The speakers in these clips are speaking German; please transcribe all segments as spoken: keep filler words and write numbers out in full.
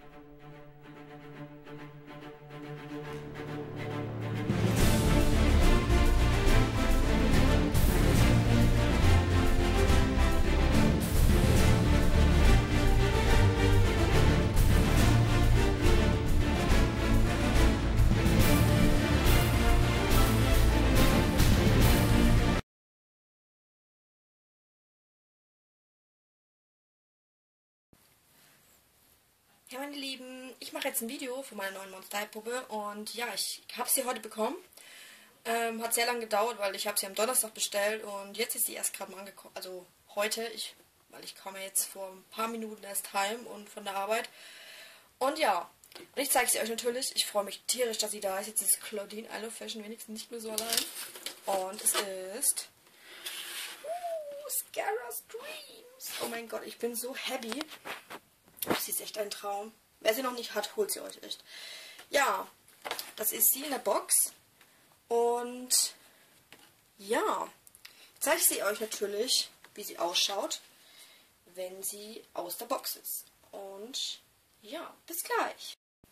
Ja, meine Lieben, ich mache jetzt ein Video für meine neuen Monster High Puppe und ja, ich habe sie heute bekommen. Ähm, hat sehr lange gedauert, weil ich habe sie am Donnerstag bestellt und jetzt ist sie erst gerade mal angekommen. Also heute, ich, weil ich komme jetzt vor ein paar Minuten erst heim und von der Arbeit. Und ja, und ich zeige sie euch natürlich. Ich freue mich tierisch, dass sie da ist. Jetzt ist Claudine I Love Fashion wenigstens nicht mehr so allein. Und es ist uh, Scarra's Dreams. Oh mein Gott, ich bin so happy. Sie ist echt ein Traum. Wer sie noch nicht hat, holt sie euch echt. Ja, das ist sie in der Box. Und ja, zeige ich sie euch natürlich, wie sie ausschaut, wenn sie aus der Box ist. Und ja, bis gleich.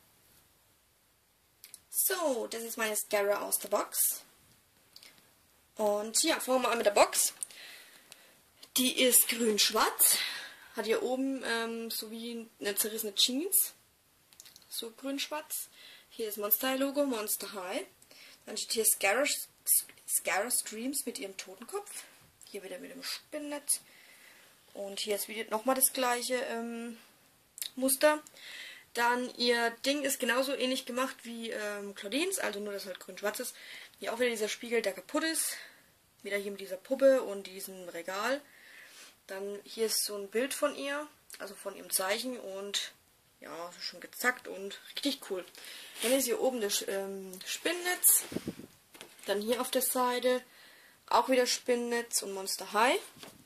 So, das ist meine Scarra aus der Box. Und ja, fangen wir mal an mit der Box. Die ist grün-schwarz. Hat hier oben ähm, so wie eine zerrissene Jeans. So grün-schwarz. Hier das Monster High Logo, Monster High. Dann steht hier Scarra's, Scarra's Dreams mit ihrem Totenkopf. Hier wieder mit dem Spinnennetz. Und hier ist wieder nochmal das gleiche ähm, Muster. Dann ihr Ding ist genauso ähnlich gemacht wie ähm, Claudines, also nur, dass halt grün-schwarz ist. Hier auch wieder dieser Spiegel, der kaputt ist. Wieder hier mit dieser Puppe und diesem Regal. Dann hier ist so ein Bild von ihr, also von ihrem Zeichen und ja, schon gezackt und richtig cool. Dann ist hier oben das ähm, Spinnennetz. Dann hier auf der Seite auch wieder Spinnennetz und Monster High.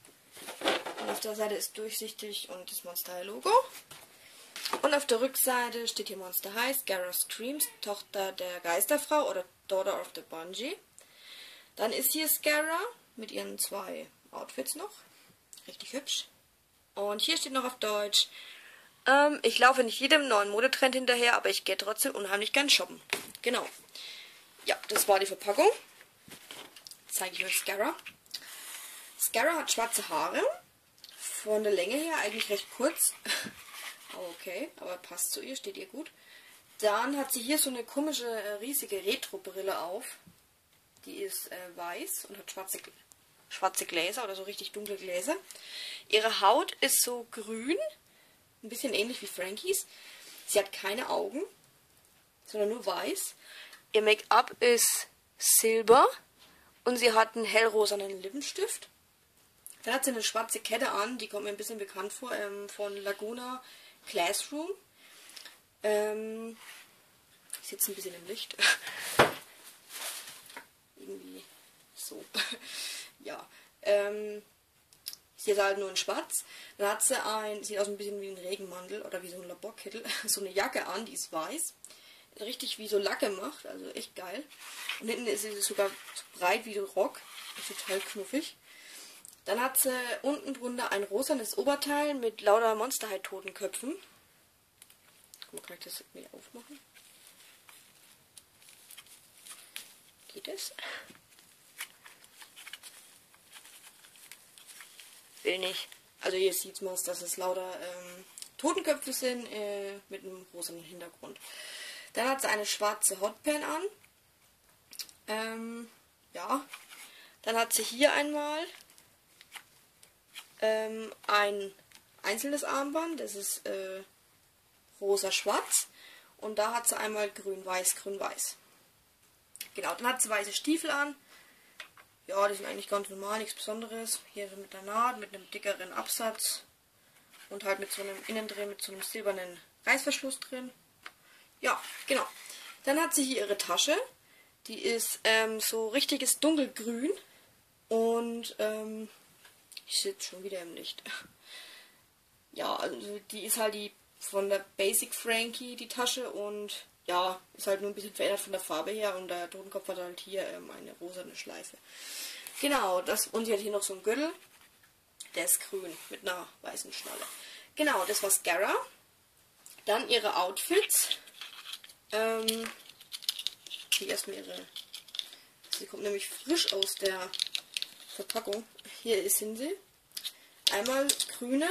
Und auf der Seite ist durchsichtig und das Monster High Logo. Und auf der Rückseite steht hier Monster High, Scarra's Dreams, Tochter der Geisterfrau oder Daughter of the Bungee. Dann ist hier Scarra mit ihren zwei Outfits noch. Richtig hübsch. Und hier steht noch auf Deutsch, ähm, ich laufe nicht jedem neuen Modetrend hinterher, aber ich gehe trotzdem unheimlich gern shoppen. Genau. Ja, das war die Verpackung. Jetzt zeige ich euch Scarra. Scarra hat schwarze Haare. Von der Länge her eigentlich recht kurz. Okay, aber passt zu ihr, steht ihr gut. Dann hat sie hier so eine komische, riesige Retro-Brille auf. Die ist äh, weiß und hat schwarze schwarze Gläser oder so richtig dunkle Gläser. Ihre Haut ist so grün, ein bisschen ähnlich wie Frankies. Sie hat keine Augen, sondern nur weiß. Ihr Make-up ist silber und sie hat einen hellrosanen Lippenstift. Dann hat sie eine schwarze Kette an, die kommt mir ein bisschen bekannt vor, ähm, von Laguna Classroom. Ähm, ich sitze ein bisschen im Licht. Irgendwie so. Ja, ähm, sie ist halt nur in schwarz. Dann hat sie ein, sieht aus ein bisschen wie ein Regenmantel oder wie so ein Laborkittel, so eine Jacke an, die ist weiß. Richtig wie so Lacke macht, also echt geil. Und hinten ist sie sogar so breit wie der Rock, total knuffig. Dann hat sie unten drunter ein rosanes Oberteil mit lauter Monster High Totenköpfen. Guck mal, kann ich das wieder aufmachen? Geht es? Will nicht. Also hier sieht man, dass es lauter ähm, Totenköpfe sind äh, mit einem rosanen Hintergrund. Dann hat sie eine schwarze Hotpan an. Ähm, ja. Dann hat sie hier einmal ähm, ein einzelnes Armband. Das ist äh, rosa-schwarz. Und da hat sie einmal grün-weiß, grün-weiß. Genau, dann hat sie weiße Stiefel an. Ja, die sind eigentlich ganz normal, nichts Besonderes. Hier so mit der Naht, mit einem dickeren Absatz. Und halt mit so einem Innendreh, mit so einem silbernen Reißverschluss drin. Ja, genau. Dann hat sie hier ihre Tasche. Die ist ähm, so richtiges dunkelgrün. Und ähm, ich sitze schon wieder im Licht. Ja, also die ist halt die von der Basic Frankie, die Tasche. Und ja, ist halt nur ein bisschen verändert von der Farbe her. Und der Totenkopf hat halt hier ähm, eine rosane Schleife. Genau, das, und sie hat hier noch so einen Gürtel. Der ist grün mit einer weißen Schnalle. Genau, das war Scarra. Dann ihre Outfits. Ähm, die erstmal ihre... Sie kommt nämlich frisch aus der Verpackung. Hier sind sie. Einmal grüne.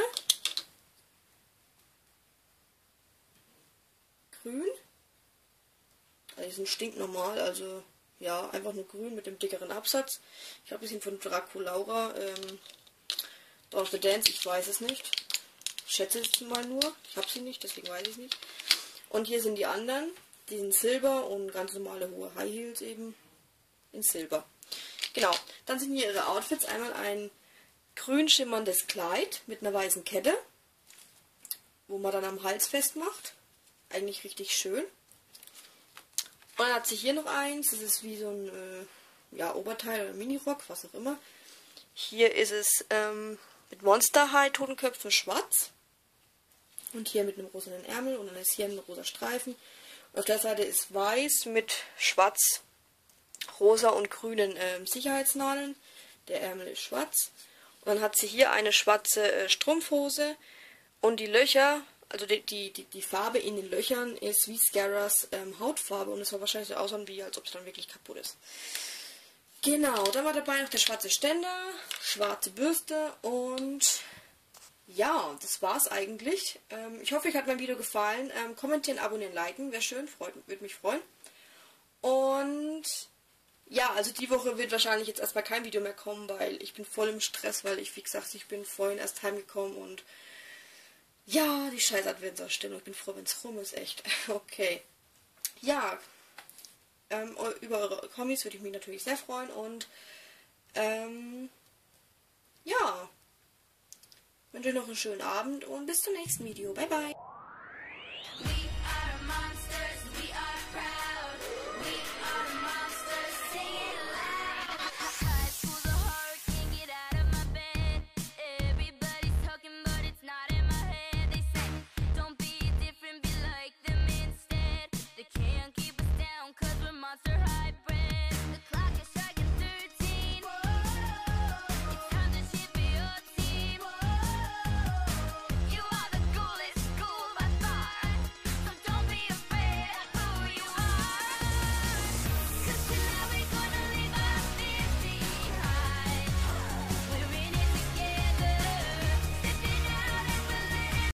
Grün. Die sind stinknormal, also ja, einfach nur grün mit dem dickeren Absatz. Ich habe ein bisschen von Draculaura. Ähm, Dawn of the Dance, ich weiß es nicht. Ich schätze es mal nur. Ich habe sie nicht, deswegen weiß ich es nicht. Und hier sind die anderen. Die sind Silber und ganz normale hohe High Heels eben in Silber. Genau. Dann sind hier ihre Outfits. Einmal ein grün schimmerndes Kleid mit einer weißen Kette, wo man dann am Hals festmacht. Eigentlich richtig schön. Und dann hat sie hier noch eins. Das ist wie so ein äh, ja, Oberteil oder Minirock, was auch immer. Hier ist es ähm, mit Monster High Totenköpfen schwarz. Und hier mit einem rosa Ärmel. Und dann ist hier ein rosa Streifen. Und auf der Seite ist weiß mit schwarz, rosa und grünen äh, Sicherheitsnadeln. Der Ärmel ist schwarz. Und dann hat sie hier eine schwarze äh, Strumpfhose. Und die Löcher, also die, die, die, die Farbe in den Löchern ist wie Scaras ähm, Hautfarbe. Und es soll wahrscheinlich so aussehen, wie als ob es dann wirklich kaputt ist. Genau, dann war dabei noch der schwarze Ständer, schwarze Bürste und ja, das war's eigentlich. Ähm, ich hoffe, euch hat mein Video gefallen. Ähm, kommentieren, abonnieren, liken, wäre schön, freut, würde mich freuen. Und ja, also die Woche wird wahrscheinlich jetzt erstmal kein Video mehr kommen, weil ich bin voll im Stress, weil ich, wie gesagt, ich bin vorhin erst heimgekommen und ja, die scheiß Adventsausstellung. Ich bin froh, wenn es rum ist, echt. Okay. Ja, ähm, über eure Kommis würde ich mich natürlich sehr freuen und ähm, ja, wünsche euch noch einen schönen Abend und bis zum nächsten Video. Bye, bye.